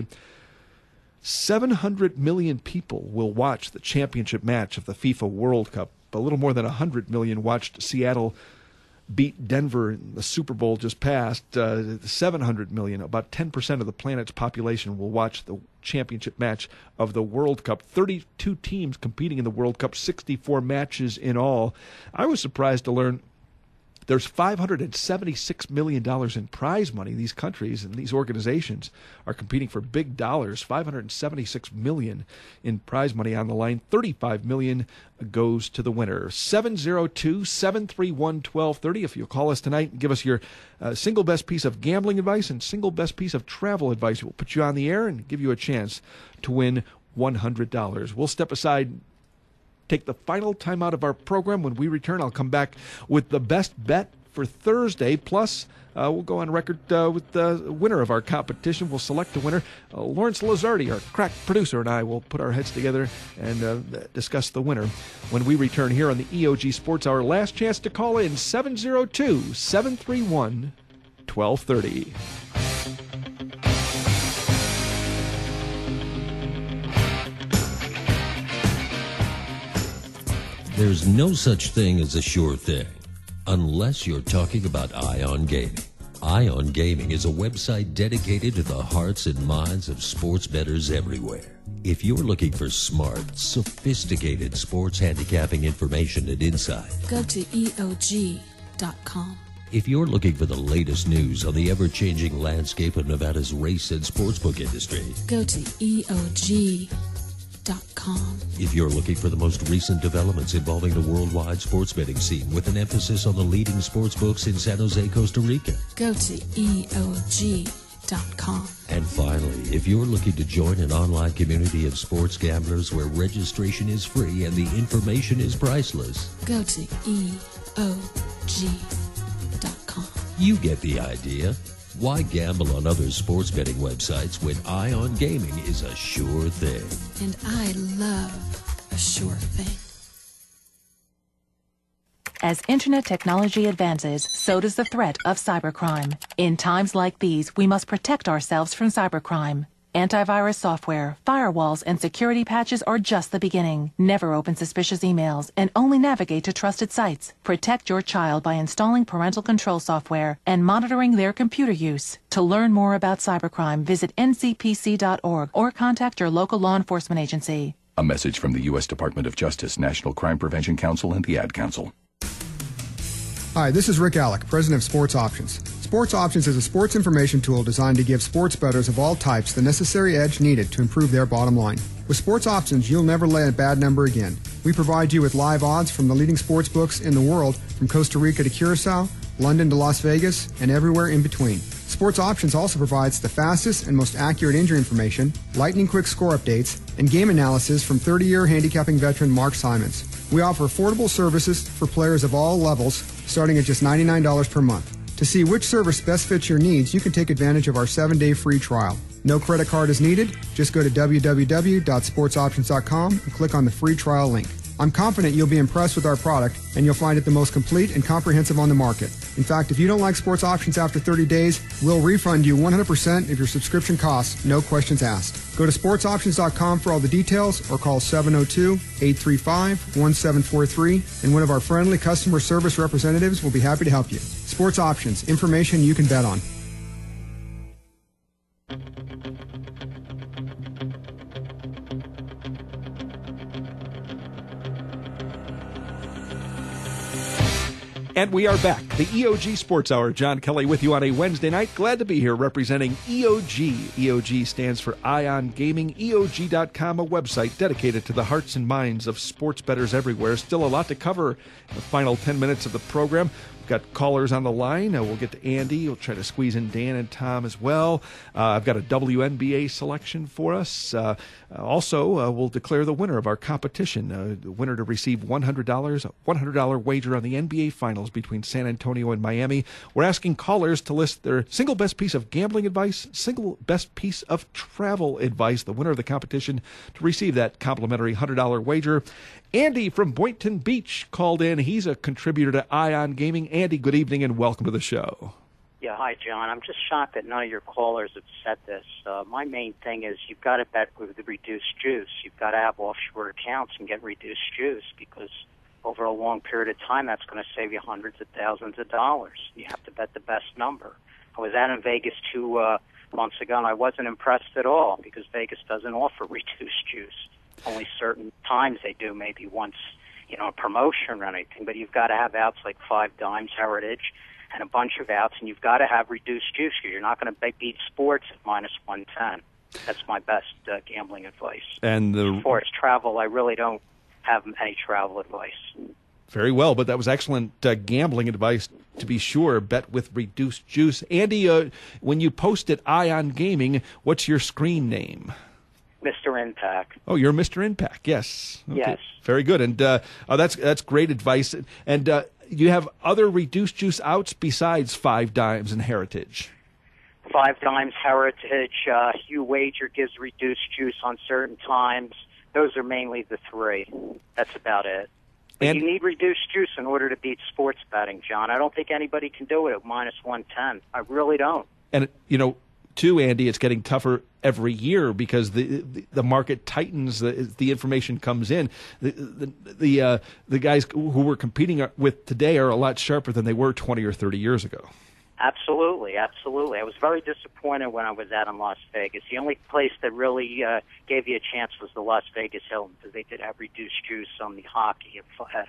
seven hundred million people will watch the championship match of the FIFA World Cup. A little more than one hundred million watched Seattle beat Denver in the Super Bowl just passed. Uh, seven hundred million, about ten percent of the planet's population, will watch the championship match of the World Cup. thirty-two teams competing in the World Cup, sixty-four matches in all. I was surprised to learn there's five hundred seventy-six million dollars in prize money. These countries and these organizations are competing for big dollars. five hundred seventy-six million dollars in prize money on the line. thirty-five million dollars goes to the winner. seven oh two, seven three one, one two three oh. If you'll call us tonight and give us your uh, single best piece of gambling advice and single best piece of travel advice, we'll put you on the air and give you a chance to win one hundred dollars. We'll step aside, take the final time out of our program. When we return, I'll come back with the best bet for Thursday. Plus, uh, we'll go on record uh, with the winner of our competition. We'll select the winner. Uh, Lawrence Lazardi, our crack producer, and I will put our heads together and uh, discuss the winner when we return here on the E O G Sports Hour. Last chance to call in, seven oh two, seven three one, one two three oh. There's no such thing as a sure thing, unless you're talking about Ion Gaming. Ion Gaming is a website dedicated to the hearts and minds of sports bettors everywhere. If you're looking for smart, sophisticated sports handicapping information and insight, Go to E O G dot com. If you're looking for the latest news on the ever-changing landscape of Nevada's race and sportsbook industry, Go to E O G dot com. If you're looking for the most recent developments involving the worldwide sports betting scene with an emphasis on the leading sportsbooks in San Jose, Costa Rica, Go to E O G dot com. And finally, if you're looking to join an online community of sports gamblers where registration is free and the information is priceless, Go to E O G dot com. you get the idea. Why gamble on other sports betting websites when Ion Gaming is a sure thing? And I love a sure thing. As internet technology advances, so does the threat of cybercrime. In times like these, we must protect ourselves from cybercrime. Antivirus software, firewalls, and security patches are just the beginning. Never open suspicious emails and only navigate to trusted sites. Protect your child by installing parental control software and monitoring their computer use. To learn more about cybercrime, visit N C P C dot org or contact your local law enforcement agency. A message from the U S Department of Justice, National Crime Prevention Council, and the Ad Council. Hi, this is Rick Alec, President of Sports Options. Sports Options is a sports information tool designed to give sports bettors of all types the necessary edge needed to improve their bottom line. With Sports Options, you'll never lay a bad number again. We provide you with live odds from the leading sports books in the world, from Costa Rica to Curacao, London to Las Vegas, and everywhere in between. Sports Options also provides the fastest and most accurate injury information, lightning-quick score updates, and game analysis from thirty-year handicapping veteran Mark Simons. We offer affordable services for players of all levels, starting at just ninety-nine dollars per month. To see which service best fits your needs, you can take advantage of our seven-day free trial. No credit card is needed. Just go to w w w dot sports options dot com and click on the free trial link. I'm confident you'll be impressed with our product, and you'll find it the most complete and comprehensive on the market. In fact, if you don't like Sports Options after thirty days, we'll refund you one hundred percent of your subscription costs, no questions asked. Go to sports options dot com for all the details, or call seven oh two, eight three five, one seven four three, and one of our friendly customer service representatives will be happy to help you. Sports Options, information you can bet on. And we are back. The E O G Sports Hour. John Kelly with you on a Wednesday night. Glad to be here representing E O G. E O G stands for Ion Gaming. E O G dot com, a website dedicated to the hearts and minds of sports bettors everywhere. Still a lot to cover in the final ten minutes of the program. We've got callers on the line. Uh, we'll get to Andy. We'll try to squeeze in Dan and Tom as well. Uh, I've got a W N B A selection for us. Uh, also, uh, we'll declare the winner of our competition. Uh, the winner to receive one hundred dollars, a one hundred dollars wager on the N B A Finals between San Antonio and Miami. We're asking callers to list their single best piece of gambling advice, single best piece of travel advice. The winner of the competition to receive that complimentary one hundred dollars wager. Andy from Boynton Beach called in. He's a contributor to Ion Gaming. Andy, good evening and welcome to the show. Yeah, hi, John. I'm just shocked that none of your callers have said this. Uh, my main thing is you've got to bet with the reduced juice. You've got to have offshore accounts and get reduced juice, because over a long period of time, that's going to save you hundreds of thousands of dollars. You have to bet the best number. I was out in Vegas two uh, months ago, and I wasn't impressed at all, because Vegas doesn't offer reduced juice. Only certain times they do, maybe once, you know, a promotion or anything. But you've got to have outs like Five Dimes, Heritage, and a bunch of outs, and you've got to have reduced juice, because you're not going to beat sports at minus one ten. That's my best uh, gambling advice. And the... As far as travel, I really don't have any travel advice. Very well, but that was excellent uh, gambling advice, to be sure. Bet with reduced juice. Andy, uh, when you post at Ion Gaming, what's your screen name? Mister Impact. Oh, you're Mister Impact, yes. Okay. Yes. Very good. And uh, oh, that's that's great advice. And uh, you have other reduced juice outs besides Five Dimes and Heritage? Five Dimes, Heritage, uh, Hugh Wager gives reduced juice on certain times. Those are mainly the three. That's about it. But and you need reduced juice in order to beat sports betting, John. I don't think anybody can do it at minus one ten. I really don't. And, you know, too, Andy, it's getting tougher every year because the the, the market tightens, the, the information comes in. The the the, uh, the guys who we're competing with today are a lot sharper than they were twenty or thirty years ago. Absolutely, absolutely. I was very disappointed when I was out in Las Vegas. The only place that really uh, gave you a chance was the Las Vegas Hilton, because they did have reduced juice on the hockey at, at uh,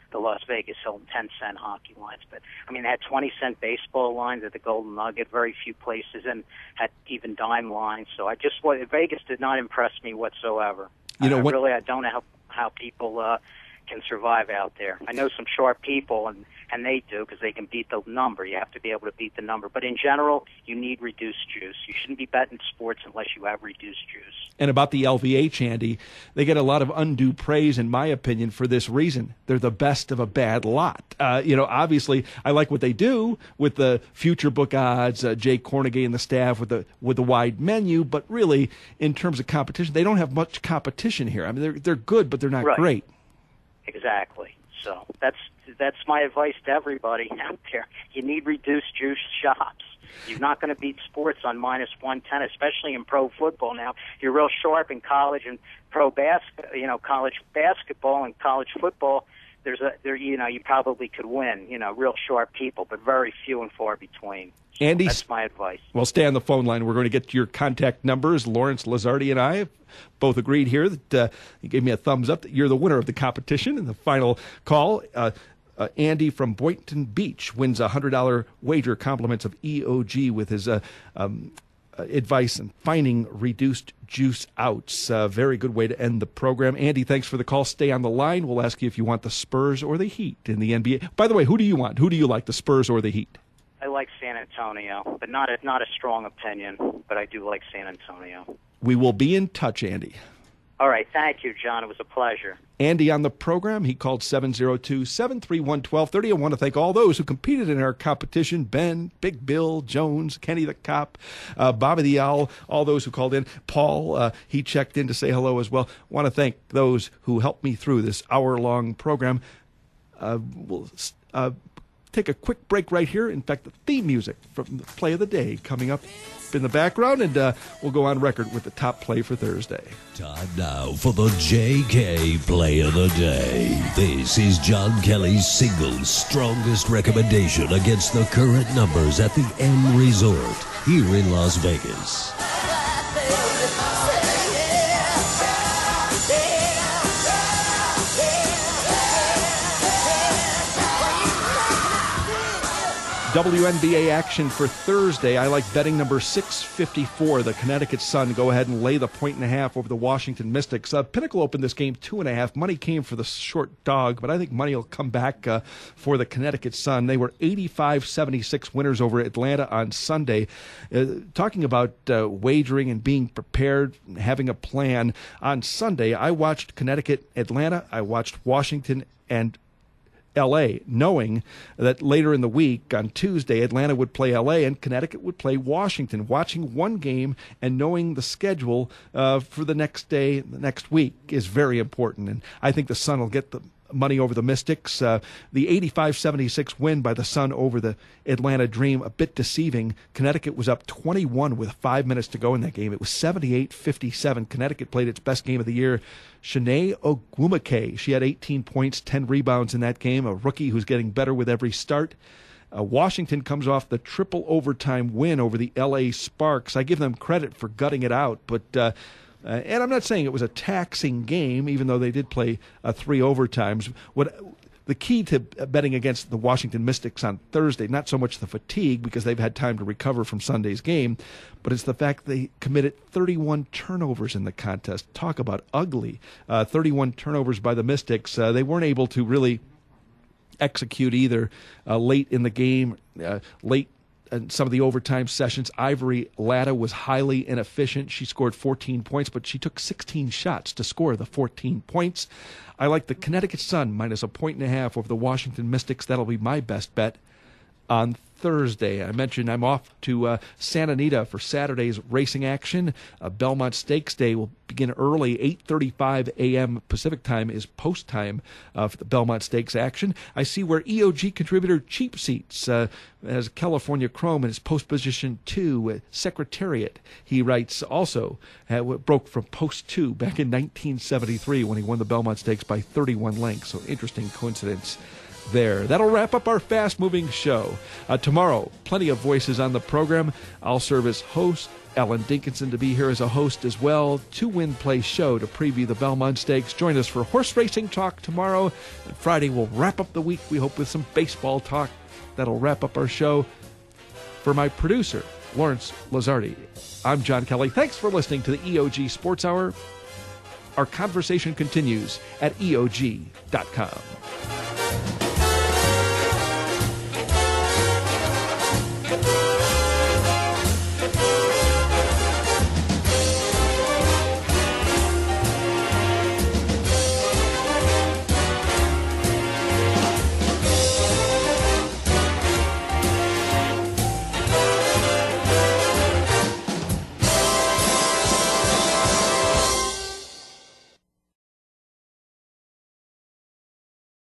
the Las Vegas Hilton ten cent hockey lines. But, I mean, they had twenty cent baseball lines at the Golden Nugget, very few places, and had even dime lines. So I just, well, Vegas did not impress me whatsoever. You know, I, what, really, I don't know how, how people uh, can survive out there. I know some sharp people, and, and they do, because they can beat the number. You have to be able to beat the number. But in general, you need reduced juice. You shouldn't be betting sports unless you have reduced juice. And about the L V H, Andy, they get a lot of undue praise, in my opinion, for this reason. They're the best of a bad lot. Uh, you know, obviously, I like what they do with the future book odds, uh, Jay Cornegay and the staff with the with the wide menu. But really, in terms of competition, they don't have much competition here. I mean, they're they're good, but they're not Right. great. Exactly. So that's that's my advice to everybody out there. You need reduced juice shops. You're not going to beat sports on minus one ten, especially in pro football now. You're real sharp in college and pro basket, you know, college basketball and college football. There's a there, you know, you probably could win, you know, real sharp people, but very few and far between. So Andy, that's my advice. Well, stay on the phone line. We're going to get your contact numbers. Lawrence Lazardi and I have both agreed here that uh, you gave me a thumbs up that you're the winner of the competition. And the final call, uh, uh, Andy from Boynton Beach wins a one hundred dollars wager, compliments of E O G with his uh, um, uh, advice on finding reduced juice outs. Uh, very good way to end the program. Andy, thanks for the call. Stay on the line. We'll ask you if you want the Spurs or the Heat in the N B A. By the way, who do you want? Who do you like, the Spurs or the Heat? I like San Antonio, but not a, not a strong opinion, but I do like San Antonio. We will be in touch, Andy. All right. Thank you, John. It was a pleasure. Andy on the program. He called seven oh two, seven three one, one two three oh. I want to thank all those who competed in our competition. Ben, Big Bill, Jones, Kenny the Cop, uh, Bobby the Owl, all those who called in. Paul, uh, he checked in to say hello as well. I want to thank those who helped me through this hour-long program. Uh, we'll uh, take a quick break right here. In fact, the theme music from the play of the day coming up in the background, and uh, we'll go on record with the top play for Thursday. Time now for the J K Play of the Day. This is John Kelly's single strongest recommendation against the current numbers at the M Resort here in Las Vegas. W N B A action for Thursday. I like betting number six fifty-four, the Connecticut Sun. Go ahead and lay the point and a half over the Washington Mystics. Uh, Pinnacle opened this game two and a half. Money came for the short dog, but I think money will come back uh, for the Connecticut Sun. They were eighty-five seventy-six winners over Atlanta on Sunday. Uh, talking about uh, wagering and being prepared, having a plan. On Sunday, I watched Connecticut, Atlanta. I watched Washington and L A, knowing that later in the week, on Tuesday, Atlanta would play L A and Connecticut would play Washington. Watching one game and knowing the schedule uh, for the next day, the next week, is very important. And I think the Sun will get the money over the Mystics. Uh, the eighty-five seventy-six win by the Sun over the Atlanta Dream, a bit deceiving. Connecticut was up twenty-one with five minutes to go in that game. It was seventy-eight fifty-seven. Connecticut played its best game of the year. Shanae Ogwumike, she had eighteen points, ten rebounds in that game, a rookie who's getting better with every start. Uh, Washington comes off the triple overtime win over the L A Sparks. I give them credit for gutting it out, but uh, Uh, and I'm not saying it was a taxing game, even though they did play uh, three overtimes. What the key to betting against the Washington Mystics on Thursday, not so much the fatigue because they've had time to recover from Sunday's game, but it's the fact they committed thirty-one turnovers in the contest. Talk about ugly. Uh, thirty-one turnovers by the Mystics. Uh, they weren't able to really execute either uh, late in the game, uh, late and some of the overtime sessions. Ivory Latta was highly inefficient. She scored fourteen points, but she took sixteen shots to score the fourteen points. I like the Connecticut Sun minus a point and a half over the Washington Mystics. That'll be my best bet on Thursday. I mentioned I'm off to uh, Santa Anita for Saturday's racing action. Uh, Belmont Stakes Day will begin early. eight thirty-five a.m. Pacific time is post time uh, for the Belmont Stakes action. I see where E O G contributor Cheap Seats uh, has California Chrome in his post position two, uh, Secretariat. He writes also uh, broke from post two back in nineteen seventy-three when he won the Belmont Stakes by thirty-one lengths. So interesting coincidence there. That'll wrap up our fast-moving show. Uh, tomorrow, plenty of voices on the program. I'll serve as host Ellen Dinkinson to be here as a host as well. Two Win Play Show to preview the Belmont Stakes. Join us for horse racing talk tomorrow. And Friday we'll wrap up the week, we hope, with some baseball talk. That'll wrap up our show. For my producer, Lawrence Lazardi, I'm John Kelly. Thanks for listening to the E O G Sports Hour. Our conversation continues at E O G dot com.